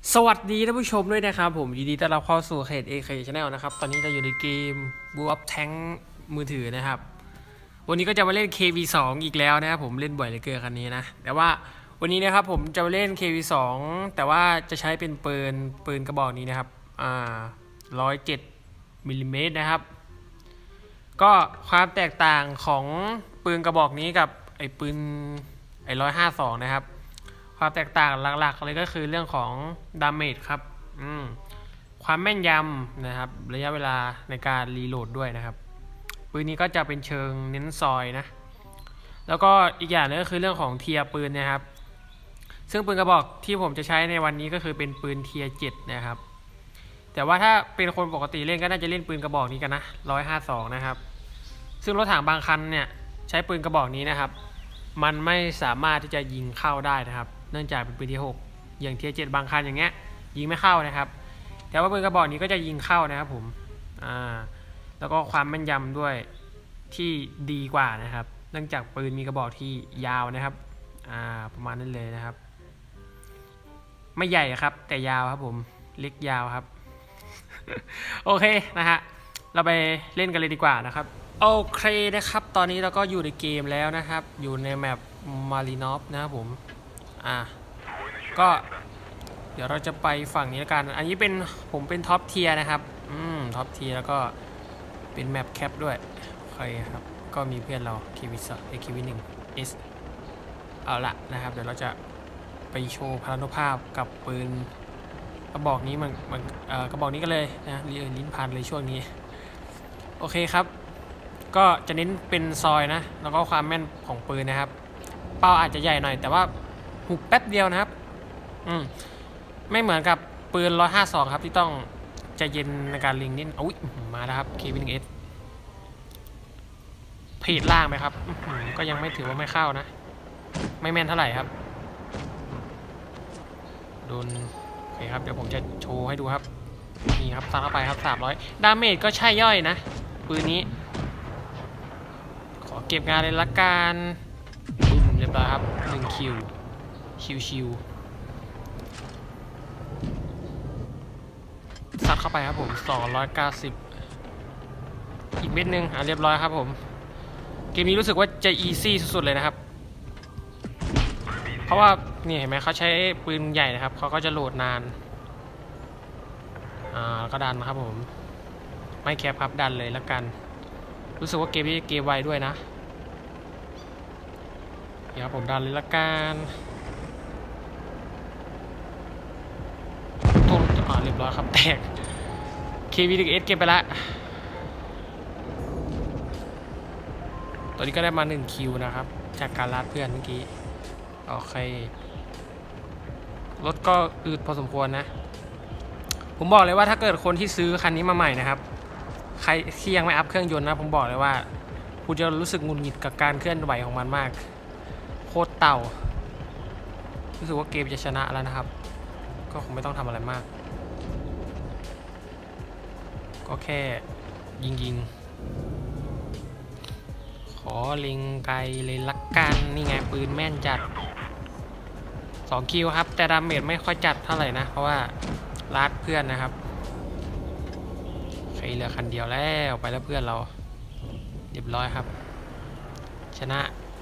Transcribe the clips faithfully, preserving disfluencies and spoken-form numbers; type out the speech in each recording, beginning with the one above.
สวัสดีท่านผู้ชมด้วยนะครับผมยินดีต้อนรับเข้าสู่เขต เอ เค Channel นะครับตอนนี้เราอยู่ในเกม World of Tank มือถือนะครับวันนี้ก็จะมาเล่น เค วี สอง อีกแล้วนะครับผมเล่นบ่อยเหลือเกินคันนี้นะแต่ว่าวันนี้นะครับผมจะมาเล่น เค วี สอง แต่ว่าจะใช้เป็นปืนปืนกระบอกนี้นะครับอ่าหนึ่งร้อยเจ็ดมิลลิเมตรนะครับก็ความแตกต่างของปืนกระบอกนี้กับไอ้ปืนไอ้หนึ่งร้อยห้าสิบสองนะครับความแตกต่างหลักๆเลยก็คือเรื่องของดาเมจครับอืมความแม่นยำนะครับระยะเวลาในการรีโหลดด้วยนะครับปืนนี้ก็จะเป็นเชิงเน้นซอยนะแล้วก็อีกอย่างนึงก็คือเรื่องของเทียร์ปืนนะครับซึ่งปืนกระบอกที่ผมจะใช้ในวันนี้ก็คือเป็นปืนเทียร์เจ็ดนะครับแต่ว่าถ้าเป็นคนปกติเล่นก็น่าจะเล่นปืนกระบอกนี้กันนะหนึ่งร้อยห้าสิบสองนะครับซึ่งรถถังบางคันเนี่ยใช้ปืนกระบอกนี้นะครับมันไม่สามารถที่จะยิงเข้าได้นะครับเนื่องจากเป็นปืนที่หกอย่างเทียร์เจ็ดบางคันอย่างเงี้ยยิงไม่เข้านะครับแต่ว่าปืนกระบอกนี้ก็จะยิงเข้านะครับผมอ่าแล้วก็ความแม่นยำด้วยที่ดีกว่านะครับเนื่องจากปืนมีกระบอกที่ยาวนะครับอ่าประมาณนั้นเลยนะครับไม่ใหญ่ครับแต่ยาวครับผมเล็กยาวครับ โอเคนะฮะเราไปเล่นกันเลยดีกว่านะครับโอเคนะครับตอนนี้เราก็อยู่ในเกมแล้วนะครับอยู่ในแมปมารีนอฟนะครับผมอ่าก็เดี๋ยวเราจะไปฝั่งนี้แล้วกันอันนี้เป็นผมเป็นท็อปเทียร์นะครับอืมท็อปเทียร์แล้วก็เป็นแมปแคปด้วยโอเคครับก็มีเพื่อนเราคีวิสเอคีวิหนึ่งเอสเอาละนะครับเดี๋ยวเราจะไปโชว์พลานุภาพกับปืนกระบอกนี้มันมันเอ่อกระบอกนี้ก็เลยนะลิ้นพันเลยช่วงนี้โอเคครับก็จะเน้นเป็นซอยนะแล้วก็ความแม่นของปืนนะครับเป้าอาจจะใหญ่หน่อยแต่ว่าหุบแป๊บเดียวนะครับอืมไม่เหมือนกับปืนหนึ่งร้อยห้าสิบสองครับที่ต้องใจเย็นในการลิงนิดอุ้ยมาแล้วครับ เค วี หนึ่ง เอส เพจล่างไหมครับก็ยังไม่ถือว่าไม่เข้านะไม่แม่นเท่าไหร่ครับโดนโอเคครับเดี๋ยวผมจะโชว์ให้ดูครับนี่ครับซัดเข้าไปครับสามร้อยดาเมจก็ใช่ย่อยนะปืนนี้ขอเก็บงานเลยละกันบึ้มเรียบร้อยครับหนึ่งคิวชิวชิวซัดเข้าไปครับผมสองร้อยเก้าสิบอีกเม็ดหนึ่งอ่ะเรียบร้อยครับผมเกมนี้รู้สึกว่าจะอีซี่สุดๆเลยนะครับเพราะว่านี่เห็นไหมเขาใช้ปืนใหญ่นะครับเขาก็จะโหลดนานอ่าก็ดันนะครับผมไม่แคปครับดันเลยละกันรู้สึกว่าเกมนี้เกมไวด้วยนะเดี๋ยวผมดันเลยละกันต้นอ่าเรียบร้อยครับแตก เค วี หนึ่ง เอส เก็บไปละตอนนี้ก็ได้มาหนึ่งคิวนะครับจากการลาดเพื่อนเมื่อกี้โอเครถก็อืดพอสมควรนะผมบอกเลยว่าถ้าเกิดคนที่ซื้อคันนี้มาใหม่นะครับใครที่ยังไม่อัพเครื่องยนต์นะผมบอกเลยว่าคุณจะรู้สึกหงุดหงิดกับการเคลื่อนไหวของมันมากโคตรเต่ารู้สึกว่าเกมจะชนะแล้วนะครับก็คงไม่ต้องทำอะไรมากก็แค่ยิงยิงขอเล็งไกลเลยละกันนี่ไงปืนแม่นจัดสองคิวครับแต่ดาเมจไม่ค่อยจัดเท่าไหร่นะเพราะว่าลาดเพื่อนนะครับใครเหลือคันเดียวแล้วไปแล้วเพื่อนเราเรียบร้อยครับชนะ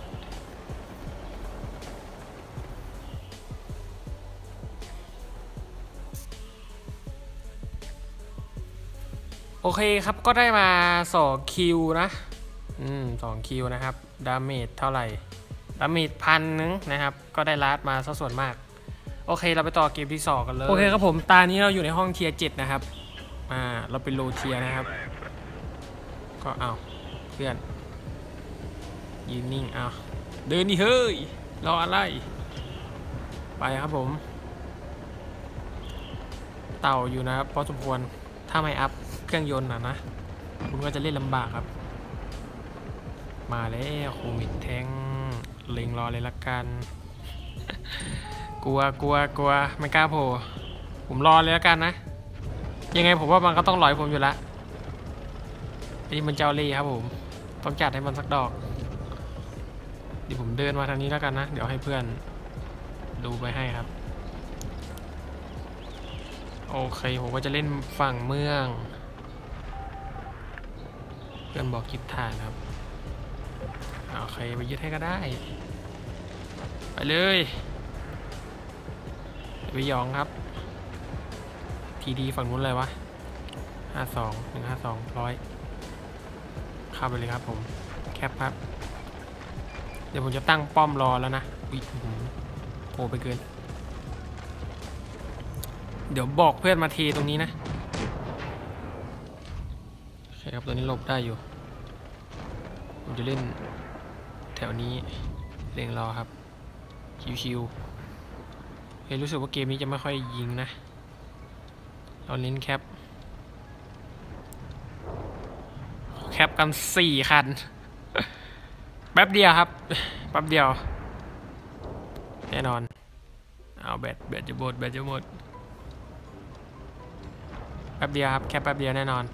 โอเคครับก็ได้มาสองคิวนะอืมสองคิวนะครับดาเมจเท่าไหร่ดาเมจพันนึงนะครับก็ได้ลาดมาซะส่วนมากโอเคเราไปต่อเกมที่สองกันเลยโอเคครับผมตานี้เราอยู่ในห้องเทียร์เจ็ดนะครับอ่าเราเป็นโลเทียนะครับก็เอาเพื่อนยืนนิ่งเอาเดินดิเฮ้ยรออะไรไปครับผมเต่าอยู่นะครับพอสมควรถ้าไม่อัพเครื่องยนต์นะนะคุณก็จะเล่นลำบากครับมาแล้วโคมิดแทงเล็งรอเลยละกันกลัวกลัวกลัวไม่กล้าโผล่ผมรอเลยละกันนะยังไงผมว่ามันก็ต้องลอยผมอยู่ละไอ้มันเจ้าเล่ครับผมต้องจัดให้มันสักดอกเดี๋ยวผมเดินมาทางนี้แล้วกันนะเดี๋ยวให้เพื่อนดูไปให้ครับโอเคผมก็จะเล่นฝั่งเมืองเพื่อนบอกคิดฐานครับโอเคไปยึดให้ก็ได้ไปเลยไปยองครับทีดีฝั่งนู้นเลยวะห้าสองหนึ่งห้าสองร้อยเข้าไปเลยครับผมแคปครับเดี๋ยวผมจะตั้งป้อมรอแล้วนะอุ๊ยโอ้ไปเกินเดี๋ยวบอกเพื่อนมาเทตรงนี้นะโอเคครับตัวนี้หลบได้อยู่ผมจะเล่นแถวนี้เล่นรอครับชิวๆเฮ้ยรู้สึกว่าเกมนี้จะไม่ค่อยยิงนะเราเน้นแคปแคปกันสี่คันแป๊บเดียวครับแป๊บเดียวแน่นอนเอาแบตแบตจะหมดแบตจะหมดแป๊บเดียวครับแค่แป๊บเดียวแน่นอน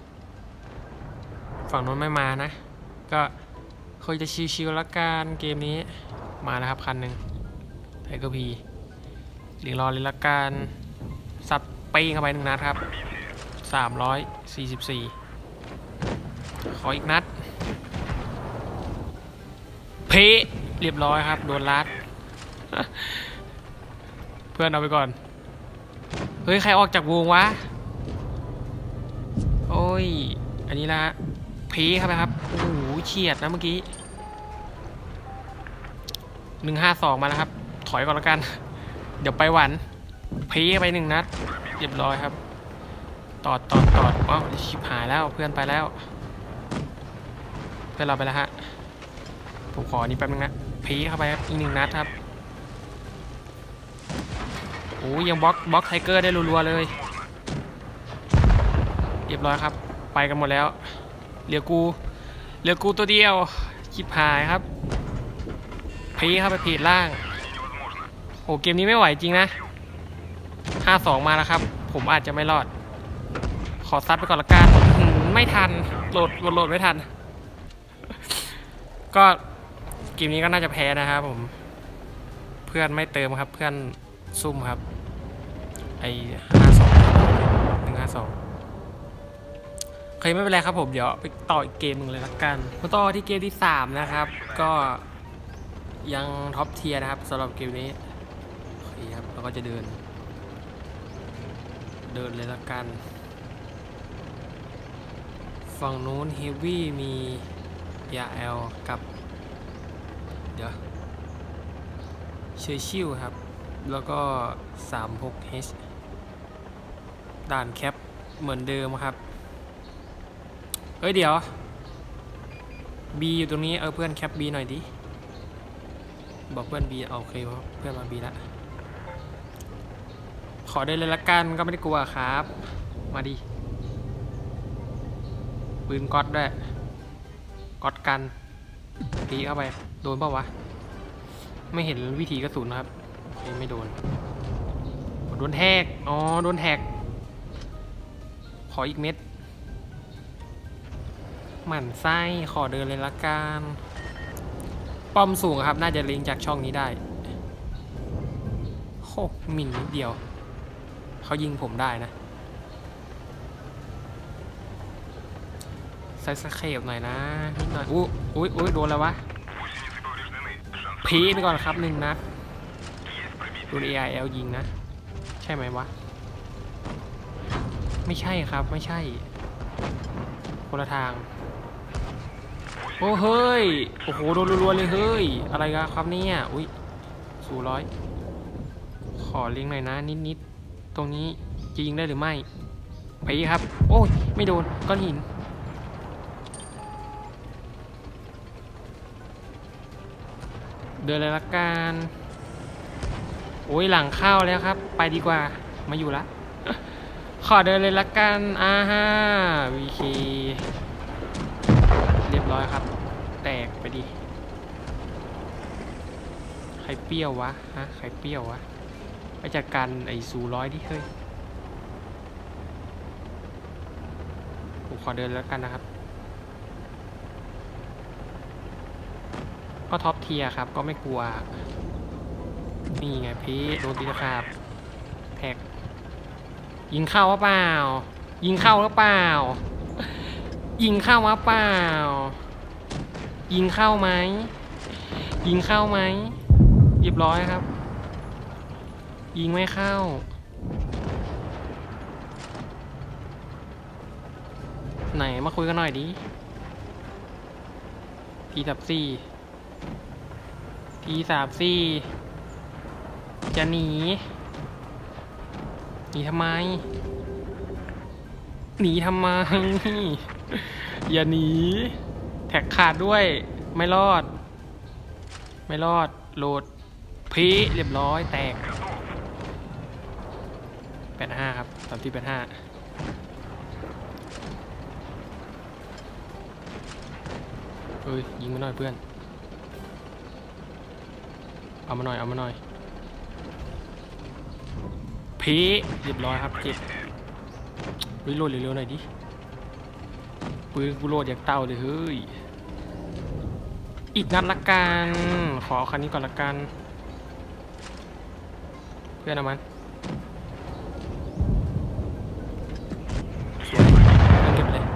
ฝั่งนู้นไม่มานะก็คอยจะชิวๆละกันเกมนี้มาแล้วครับคันหนึ่งไทเกอร์พีหลีกรอเลยละกันซัดปีเข้าไปหนึ่งนัดครับสามร้อยสี่สิบสี่ขออีกนัดเพะเรียบร้อยครับโดนลัดเพื่อนเอาไปก่อนเฮ้ยใครออกจากวงวะโอ้ยอันนี้ละเพะครับครับโอ้โหเฉียดนะเมื่อกี้หนึ่งห้าสองมาแล้วครับถอยก่อนแล้วกันเดี๋ยวไปหวันเพะไปหนึ่งนัดเรียบร้อยครับตอดตอดตอดอ๋อชิบหายแล้วเพื่อนไปแล้วเพื่อนเราไปแล้วฮะผมขอนี้แป๊บนึงนะพีเข้าไปอีกหนึ่งนัดครับโอ้ยังบล็อกบล็อกไทเกอร์ได้รัวๆเลยเรียบร้อยครับไปกันหมดแล้วเหลือกูเหลือกูตัวเดียวชิบหายครับพีเข้าไปพีดล่างโอ้เกมนี้ไม่ไหวจริงนะห้าสองมาแล้วครับผมอาจจะไม่รอดขอซัดไปก่อนละกันไม่ทันโหลดโหลดไม่ทันก็เกมนี้ก็น่าจะแพ้นะครับผมเพื่อนไม่เติมครับเพื่อนซุ่มครับไอห้าสองหนึ่งห้าสองเคยไม่เป็นไรครับผมเดี๋ยวไปต่ออีกเกมหนึ่งเลยละกันมาต่อที่เกมที่สามนะครับก็ยังท็อปเทียร์นะครับสำหรับเกมนี้โอเคครับเราก็จะเดินเดินเลยละกันฝั่งนู้นเฮฟวี่มียาแอลกับเดี๋ยวเชอร์ชิลครับแล้วก็ สามหกเอช ด่านแคปเหมือนเดิมครับเอ้ยเดี๋ยว B อยู่ตรงนี้เออเพื่อนแคป B หน่อยดิบอกเพื่อน B โอเคเพื่อนมา B แล้วขอได้เลยละกันก็ไม่ได้กลัวครับมาดิปืนก๊อตด้วยก๊อตกันตีเข้าไปโดนเปล่าวะไม่เห็นวิธีกระสุนครับไม่โดนโดนแทกอ๋อโดนแทกขออีกเม็ดหมั่นไส้ขอเดินเลยละกันป้อมสูงครับน่าจะเล็งจากช่องนี้ได้โหหมิ่นนิดเดียวเขายิงผมได้นะใส่สเคปหน่อยนะนิดหน่อยอุ้ยอุ้ยอุ้ยโดนแล้ววะพีไปก่อนครับหนึ่งนัดโดน เอ ไอ แอล ยิงนะใช่ไหมวะไม่ใช่ครับไม่ใช่คนละทางโอ้เฮ้ยโอ้โหโดนรัวๆเลยเฮ้ยอะไรกันครับเนี่ยอุ้ยสู่ร้อยขอเลี้ยงหน่อยนะนิดๆตรงนี้จะยิงได้หรือไม่ไปครับโอ้ยไม่โดนก้อนหินเดินเลยละกันโอ้ยหลังเข้าแล้วครับไปดีกว่ามาอยู่ละขอเดินเลยละกันอ่าฮะวีเคเรียบร้อยครับแตกไปดิใครเปรี้ยววะฮะใครเปรี้ยววะไปจัดการไอ้ซูร้อยดิเฮ้ยผมขอเดินแล้วกันนะครับก็ท็อปเทียร์ครับก็ไม่กลัวนี่ไงพี่โดนตีตะขาบแท็กยิงเข้าหรือเปล่ายิงเข้าหรือเปล่ายิงเข้าหรือเปล่ายิงเข้าไหมยิงเข้าไหมเรียบร้อยครับยิงไม่เข้าไหนมาคุยกันหน่อยดิทีสับสี่ทีสามสี่จะหนีหนีทำไมหนีทำไมอย่าหนีแท็กขาดด้วยไม่รอดไม่รอดโหลดพีเรียบร้อยแตกแปดห้าครับตามที่แปดห้าเอ้ยยิงมาหน่อยเพื่อนเอามาหน่อยเอามาหน่อยพีเรียบร้อยครับเจ็บรีโหลดเร็วๆหน่อยดิปืนกูโหลดอยากเต่าเลยเฮ้ยอีกนัดละกันขอคันนี้ก่อนละกันเพื่อนเอามันสวยเก็บเลย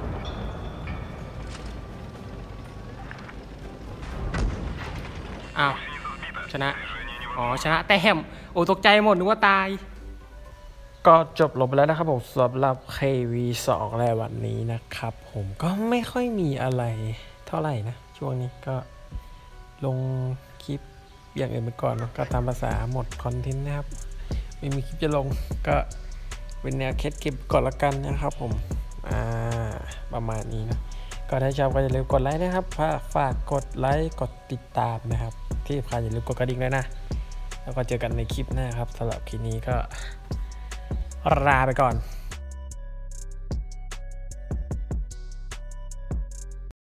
อ้าวชนะอ๋อชนะแต่แฮมโอ้ตกใจหมดนึกว่าตายก็จบลงไปแล้วนะครับผมสำหรับ เค วี สอง ในวันนี้นะครับผมก็ไม่ค่อยมีอะไรเท่าไหร่นะช่วงนี้ก็ลงคลิปอย่างอื่นไปก่อนก็ตามภาษาหมดคอนเทนต์นะครับไม่มีคลิปจะลงก็เป็นแนวเคสเก็บก่อนละกันนะครับผมอ่าประมาณนี้นะก็ถ้าชอบก็อย่าลืมกดไลค์นะครับฝากกดไลค์กดติดตามนะครับที่สำคัญอย่าลืมกดกระดิ่งด้วยนะแล้วก็เจอกันในคลิปหน้าครับสำหรับคลิปนี้ก็ลาไปก่อน